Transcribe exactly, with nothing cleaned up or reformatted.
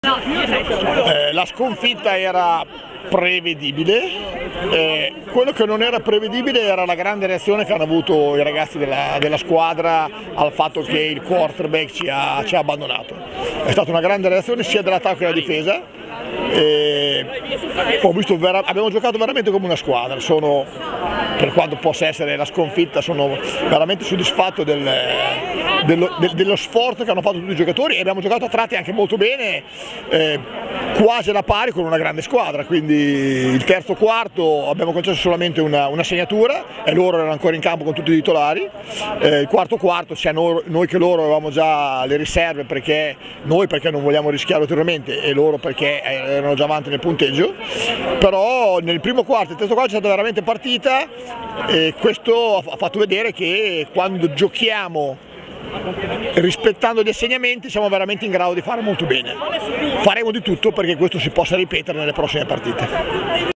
Eh, la sconfitta era prevedibile, eh, quello che non era prevedibile era la grande reazione che hanno avuto i ragazzi della, della squadra al fatto che il quarterback ci ha, ci ha abbandonato. È stata una grande reazione sia dell'attacco che della difesa. E ho visto vera, abbiamo giocato veramente come una squadra. Sono, per quanto possa essere la sconfitta, sono veramente soddisfatto del, dello, de, dello sforzo che hanno fatto tutti i giocatori e abbiamo giocato a tratti anche molto bene, eh, quasi alla pari con una grande squadra. Quindi il terzo quarto abbiamo concesso solamente una, una segnatura e loro erano ancora in campo con tutti i titolari. Eh, il quarto quarto sia noi, noi che loro avevamo già le riserve, perché noi perché non vogliamo rischiare ulteriormente e loro perché erano già avanti nel punteggio, però nel primo quarto e il terzo quarto è stata veramente partita e questo ha fatto vedere che quando giochiamo rispettando gli assegnamenti siamo veramente in grado di fare molto bene. Faremo di tutto perché questo si possa ripetere nelle prossime partite.